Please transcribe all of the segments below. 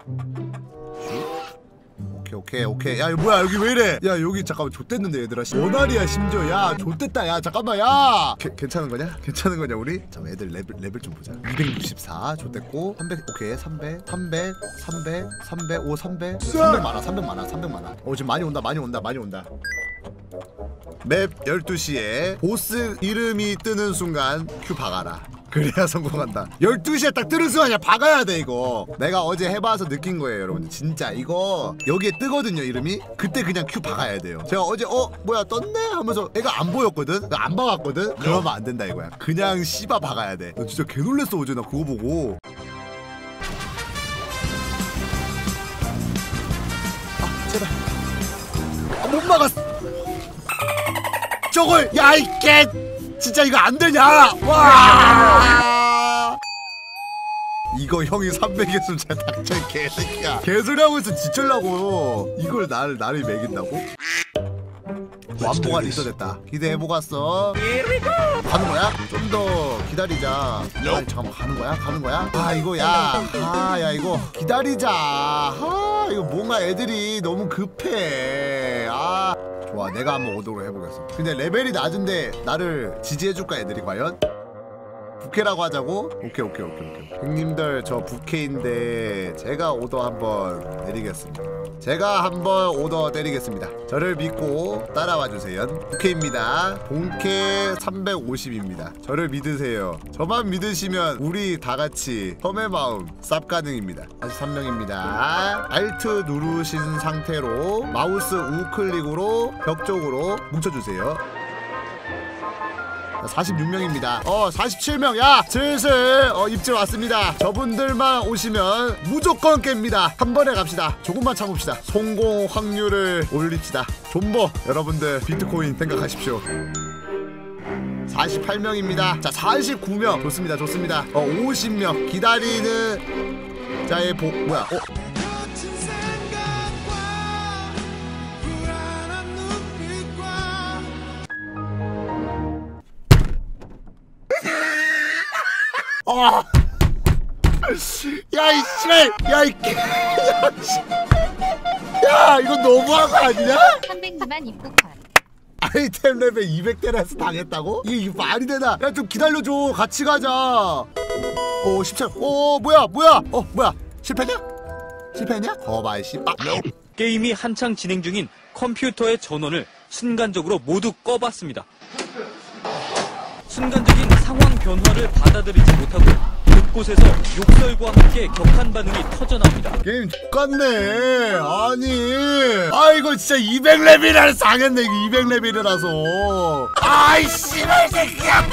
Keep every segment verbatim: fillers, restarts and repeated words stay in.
오케이 오케이. 야 이거 뭐야 여기 왜 이래? 야 여기 잠깐만 좆됐는데 얘들아. 원알이야 심지어. 야 좆됐다. 야 잠깐만 야. 게, 괜찮은 거냐? 괜찮은 거냐 우리? 잠깐 애들 레벨 레벨 좀 보자. 이백육십사 좆됐고 삼백 오케이 삼백 삼백 삼백 삼백 오 삼백 삼백 많아 삼백 많아 삼백 많아. 어 지금 많이 온다 많이 온다 많이 온다. 맵 열두 시에 보스 이름이 뜨는 순간 큐 박아라. 그래야 성공한다. 열두 시에 딱 뜨는 순간 그냥 박아야 돼 이거. 내가 어제 해봐서 느낀 거예요 여러분들. 진짜 이거 여기에 뜨거든요 이름이. 그때 그냥 큐 박아야 돼요. 제가 어제 어 뭐야 떴네 하면서 애가 안 보였거든. 안 박았거든. 그러면 안 된다 이거야. 그냥 씨바 박아야 돼. 나 진짜 개 놀랬어 어제 나 그거 보고. 아 제발. 아, 못 막았어. 저걸 야 이 개 진짜 이거 안 되냐? 와! 이거 형이 삼백 했으면 진짜 닥쳐 개새끼야. 개소리 하고 있어 지철라고. 이걸 나를 나를 매긴다고? 완보가 리서됐다. 기대해보갔어. 가는 거야? 좀 더 기다리자. 아니 잠깐만 가는 거야? 가는 거야? 아 이거 야. 아 야 이거 기다리자. 아 이거 뭔가 애들이 너무 급해. 아 좋아 내가 한번 오도록 해보겠어. 근데 레벨이 낮은데 나를 지지해줄까 애들이 과연? 부캐라고 하자고? 오케이 오케이 오케이 오케이. 형님들 저 부캐인데 제가 오더 한번 내리겠습니다. 제가 한번 오더 때리겠습니다. 저를 믿고 따라와주세요. 부캐입니다. 본캐 삼백오십입니다 저를 믿으세요. 저만 믿으시면 우리 다같이 섬의 마음 쌉 가능입니다. 사십삼 명입니다 알트 누르신 상태로 마우스 우클릭으로 벽 쪽으로 뭉쳐주세요. 사십육 명입니다 어 사십칠 명. 야 슬슬 어 입질 왔습니다. 저분들만 오시면 무조건 깹니다. 한 번에 갑시다. 조금만 참읍시다. 성공 확률을 올립시다. 존버 여러분들 비트코인 생각하십시오. 사십팔 명입니다 자 사십구 명. 좋습니다 좋습니다. 어 오십 명 기다리는 자의 복 뭐야 어 아! 야, 이 씨발! 야, 이 개! 야, 야, 이거 너무한 거 아니냐? 삼백만 입국한. 아이템 레벨 이백 대라서 당했다고? 이게, 이게 말이 되나? 야, 좀 기다려줘. 같이 가자. 어, 십칠. 어, 뭐야, 뭐야? 어, 뭐야? 실패냐? 실패냐? 거발, 씨발. 게임이 한창 진행 중인 컴퓨터의 전원을 순간적으로 모두 꺼봤습니다. 순간적인 상황 변화를 받아들이지 못하고 곳곳에서 욕설과 함께 격한 반응이 터져나옵니다. 게임 X같네. 아니 아 이거 진짜 이백 레벨이라서 당했네. 이거 이백 레벨이라서. 아이 씨발 새끼야.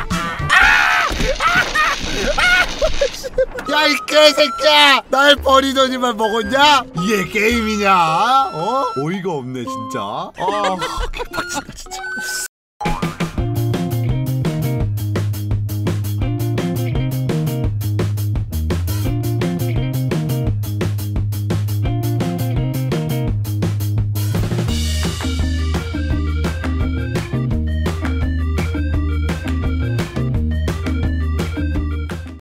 야 이 개새끼야. 날 버리더니만 먹었냐? 이게 게임이냐? 어? 어이가 없네 진짜. 아 개빡친다 진짜.